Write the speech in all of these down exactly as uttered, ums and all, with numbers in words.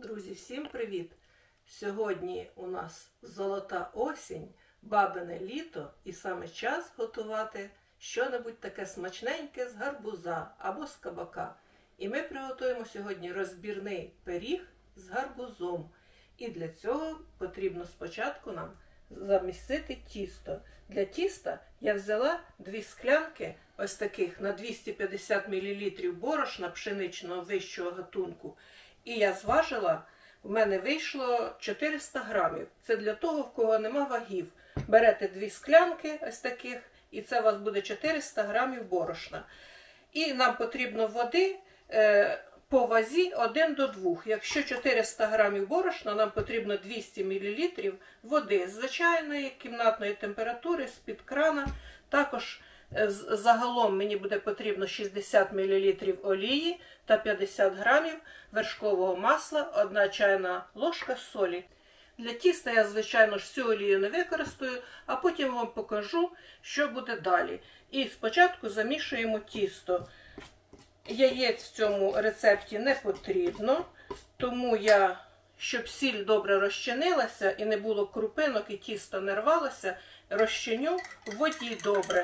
Друзі, всім привіт! Сьогодні у нас золота осінь, бабине літо і саме час готувати що-небудь таке смачненьке з гарбуза або з кабака. І ми приготуємо сьогодні розбірний пиріг з гарбузом. І для цього потрібно спочатку нам замісити тісто. Для тіста я взяла дві склянки ось таких на двісті п'ятдесят мілілітрів борошна пшеничного вищого гатунку. І я зважила, в мене вийшло чотириста грамів. Це для того, в кого нема вагів. Берете дві склянки ось таких, і це у вас буде чотириста грамів борошна. І нам потрібно води е, по вазі один до двох. Якщо чотириста грамів борошна, нам потрібно двісті мілілітрів води звичайної кімнатної температури з-під крана. Також загалом мені буде потрібно шістдесят мілілітрів олії та п'ятдесят грамів вершкового масла, одна чайна ложка солі. Для тіста я, звичайно ж, всю олію не використаю, а потім вам покажу, що буде далі. І спочатку замішуємо тісто. Яєць в цьому рецепті не потрібно, тому я, щоб сіль добре розчинилася і не було крупинок і тісто не рвалося, розчиню в воді добре.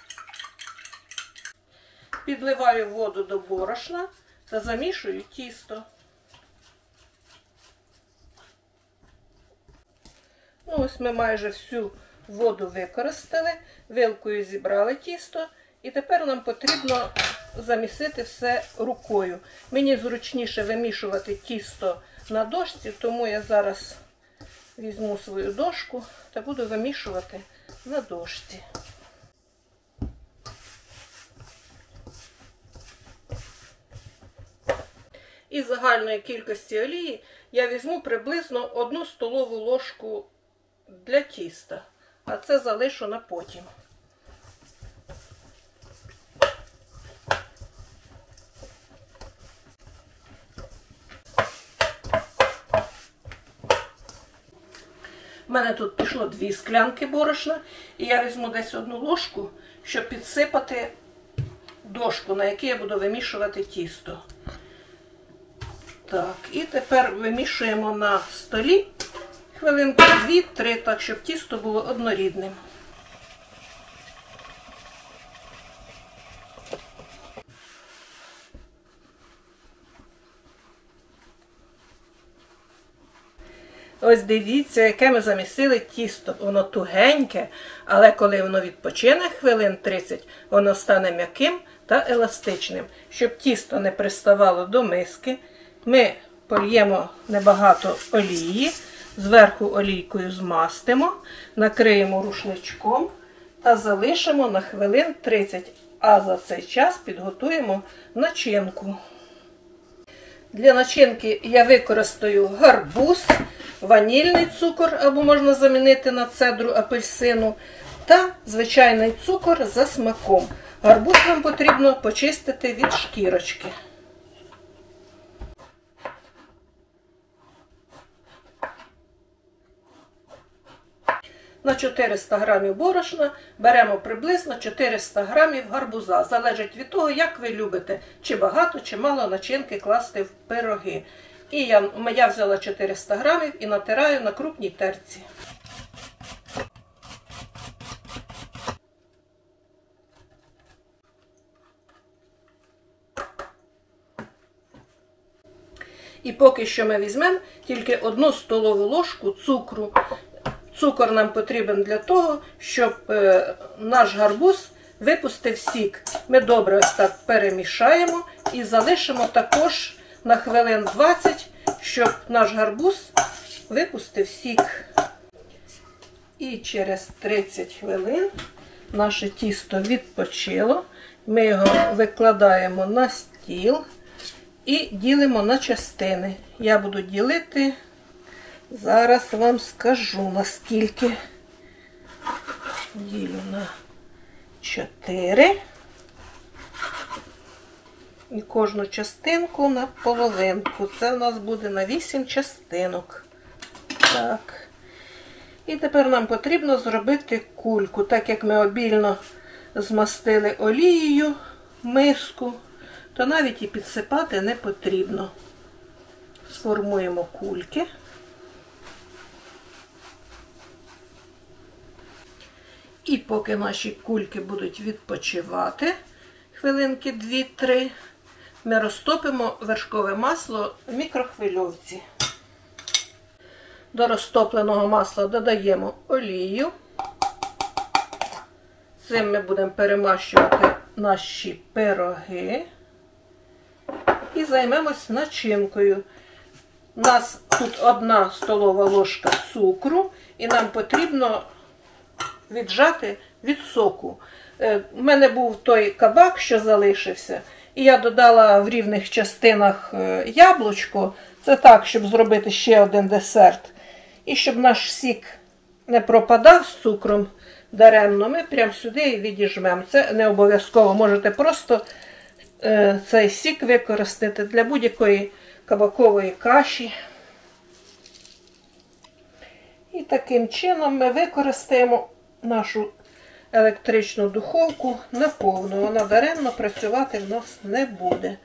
Підливаю воду до борошна та замішую тісто. Ну, ось ми майже всю воду використали, вилкою зібрали тісто. І тепер нам потрібно замісити все рукою. Мені зручніше вимішувати тісто на дошці, тому я зараз візьму свою дошку та буду вимішувати на дошці. Із загальної кількості олії я візьму приблизно одну столову ложку для тіста, а це залишу на потім. У мене тут пішло дві склянки борошна, і я візьму десь одну ложку, щоб підсипати дошку, на якій я буду вимішувати тісто. Так, і тепер вимішуємо на столі хвилинку дві-три, так, щоб тісто було однорідним. Ось дивіться, яке ми замісили тісто. Воно тугеньке, але коли воно відпочине хвилин тридцять, воно стане м'яким та еластичним. Щоб тісто не приставало до миски, ми польємо небагато олії, зверху олійкою змастимо, накриємо рушничком та залишимо на хвилин тридцять, а за цей час підготуємо начинку. Для начинки я використаю гарбуз, ванільний цукор, або можна замінити на цедру апельсину, та звичайний цукор за смаком. Гарбуз нам потрібно почистити від шкірочки. На чотириста грамів борошна беремо приблизно чотириста грамів гарбуза. Залежить від того, як ви любите, чи багато, чи мало начинки класти в пироги. І я, я взяла чотириста грамів і натираю на крупній терці. І поки що ми візьмемо тільки одну столову ложку цукру. Цукор нам потрібен для того, щоб е, наш гарбуз випустив сік. Ми добре ось так перемішаємо і залишимо також на хвилин двадцять, щоб наш гарбуз випустив сік. І через тридцять хвилин наше тісто відпочило. Ми його викладаємо на стіл і ділимо на частини. Я буду ділити, зараз вам скажу, наскільки. Ділю на чотири. І кожну частинку на половинку. Це у нас буде на вісім частинок. Так. І тепер нам потрібно зробити кульку. Так як ми обільно змастили олією миску, то навіть і підсипати не потрібно. сформуємо кульки. І поки наші кульки будуть відпочивати, хвилинки дві-три, ми розтопимо вершкове масло в мікрохвильовці. До розтопленого масла додаємо олію. Цим ми будемо перемащувати наші пироги. І займемось начинкою. У нас тут одна столова ложка цукру, і нам потрібно віджати від соку. У мене був той кабак, що залишився, і я додала в рівних частинах яблучко. Це так, щоб зробити ще один десерт. І щоб наш сік не пропадав з цукром даремно, ми прямо сюди відіжмемо. Це не обов'язково, можете просто е, цей сік використати для будь-якої кабакової каші. І таким чином ми використаємо нашу електричну духовку наповну. Вона даремно працювати в нас не буде.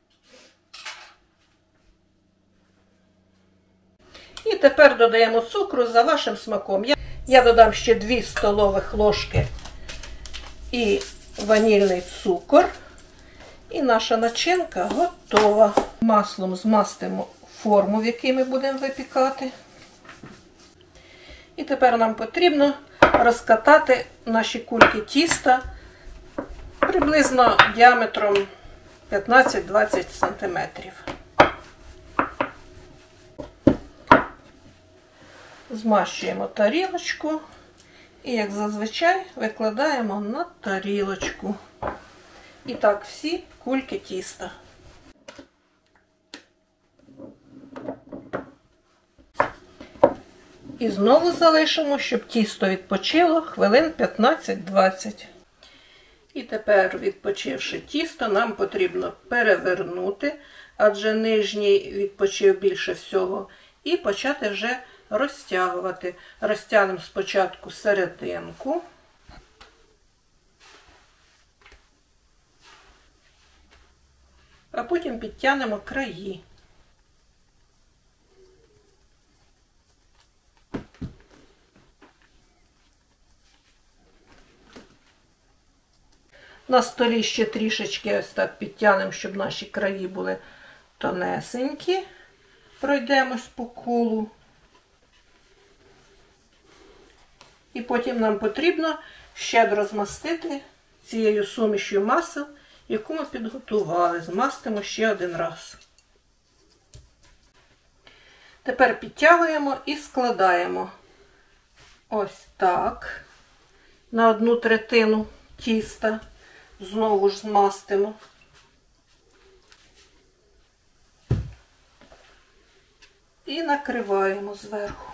І тепер додаємо цукру за вашим смаком. Я, я додам ще дві столових ложки і ванільний цукор. І наша начинка готова. Маслом змастимо форму, в якій ми будемо випікати. І тепер нам потрібно розкатати наші кульки тіста приблизно діаметром п'ятнадцять-двадцять сантиметрів. Змащуємо тарілочку і, як зазвичай, викладаємо на тарілочку. І так всі кульки тіста. І знову залишимо, щоб тісто відпочило хвилин п'ятнадцять-двадцять. І тепер, відпочивши тісто, нам потрібно перевернути, адже нижній відпочив більше всього, і почати вже розтягувати. Розтягнемо спочатку серединку. А потім підтягнемо краї. На столі ще трішечки ось так підтягнемо, щоб наші краї були тонесенькі. Пройдемось по колу. І потім нам потрібно щедро змастити цією сумішю масел, яку ми підготували. Змастимо ще один раз. Тепер підтягуємо і складаємо ось так на одну третину тіста. Знову ж змастимо. І накриваємо зверху.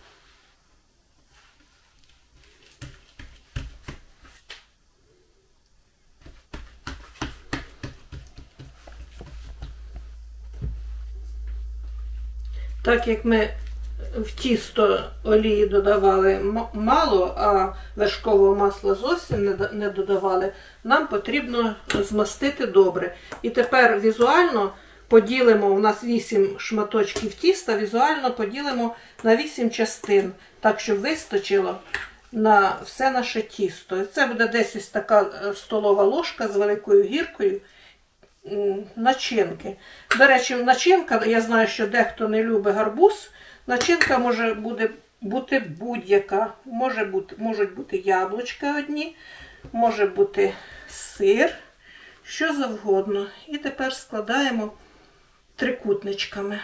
Так як ми в тісто олії додавали мало, а вершкового масла зовсім не додавали, нам потрібно змастити добре. І тепер візуально поділимо, у нас вісім шматочків тіста, візуально поділимо на вісім частин, так, щоб вистачило на все наше тісто. І це буде десь ось така столова ложка з великою гіркою начинки. До речі, начинка, я знаю, що дехто не любить гарбуз, начинка може буде, бути будь-яка. Може бути, можуть бути яблучка одні, може бути сир, що завгодно. І тепер складаємо трикутничками.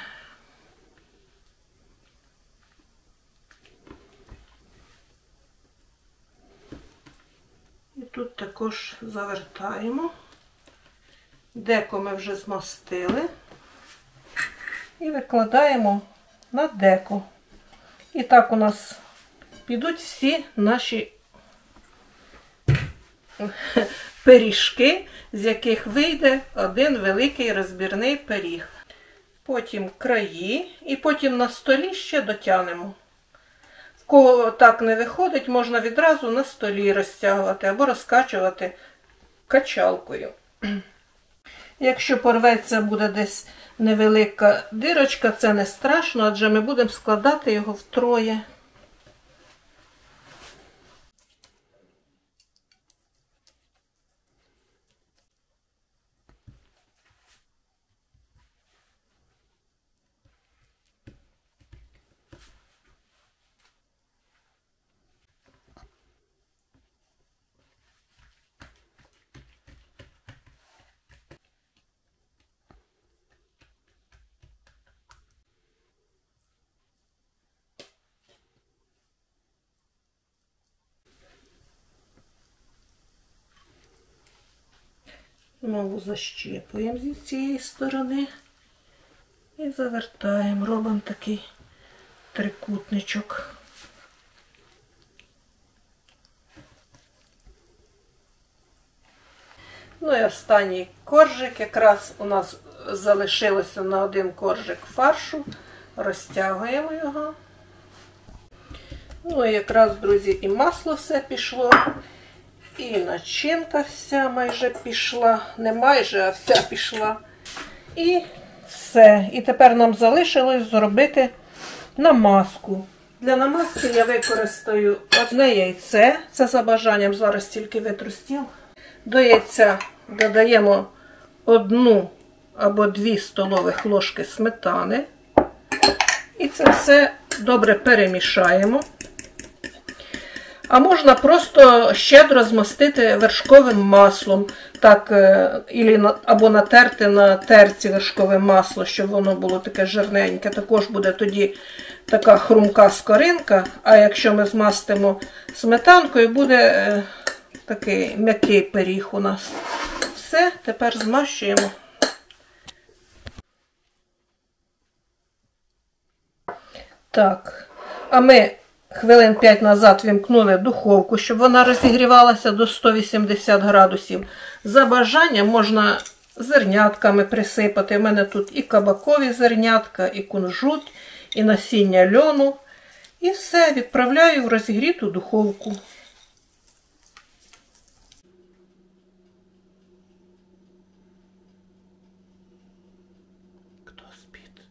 І тут також завертаємо. Деко ми вже змастили. І викладаємо на деко. І так у нас підуть всі наші пиріжки, з яких вийде один великий розбірний пиріг. Потім краї і потім на столі ще дотягнемо. В кого так не виходить, можна відразу на столі розтягувати або розкачувати качалкою. Якщо порветься, буде десь невелика дирочка, це не страшно, адже ми будемо складати його втроє. Знову защіпуємо зі цієї сторони і завертаємо, робимо такий трикутничок. Ну і останній коржик, якраз у нас залишилося на один коржик фаршу, розтягуємо його. Ну і якраз, друзі, і масло все пішло. І начинка вся майже пішла, не майже, а вся пішла. І все. І тепер нам залишилось зробити намазку. Для намазки я використаю одне яйце, це за бажанням, зараз тільки витру стіл. До яйця додаємо одну або дві столових ложки сметани. І це все добре перемішаємо. А можна просто щедро змастити вершковим маслом, так, або натерти на терці вершкове масло, щоб воно було таке жирненьке. Також буде тоді така хрумка скоринка, а якщо ми змастимо сметанкою, буде такий м'який пиріг у нас. Все, тепер змащуємо. Так, а ми хвилин п'ять назад вімкнули духовку, щоб вона розігрівалася до сто вісімдесят градусів. За бажанням можна зернятками присипати. У мене тут і кабакові зернятка, і кунжут, і насіння льону. І все, відправляю в розігріту духовку. Хто спить?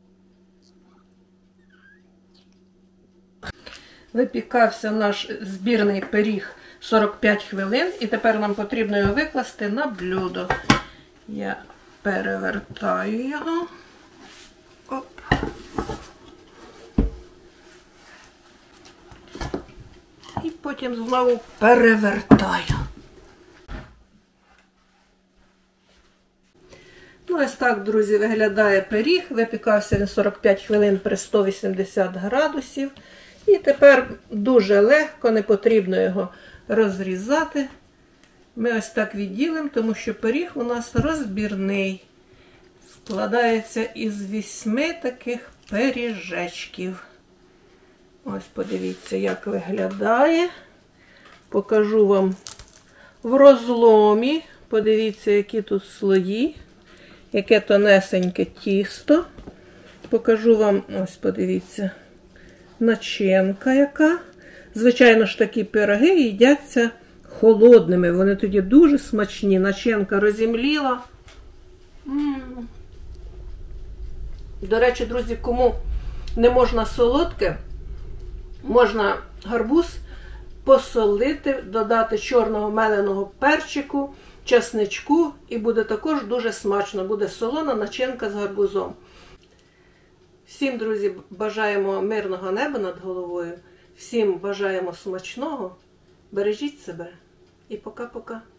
Випікався наш збірний пиріг сорок п'ять хвилин, і тепер нам потрібно його викласти на блюдо. Я перевертаю його. Оп. І потім знову перевертаю. Ну, ось так, друзі, виглядає пиріг. Випікався він сорок п'ять хвилин при сто вісімдесят градусів. І тепер дуже легко, не потрібно його розрізати. Ми ось так відділимо, тому що пиріг у нас розбірний. Складається із вісьми таких пиріжечків. Ось подивіться, як виглядає. Покажу вам в розломі. Подивіться, які тут слої, яке тонесеньке тісто. Покажу вам, ось подивіться, начинка яка. Звичайно ж, такі пироги їдяться холодними. Вони тоді дуже смачні. Начинка розімліла. М-м. До речі, друзі, кому не можна солодке, можна гарбуз посолити, додати чорного меленого перчику, чесничку, і буде також дуже смачно. Буде солона начинка з гарбузом. Всім, друзі, бажаємо мирного неба над головою. Всім бажаємо смачного. Бережіть себе. І пока-пока.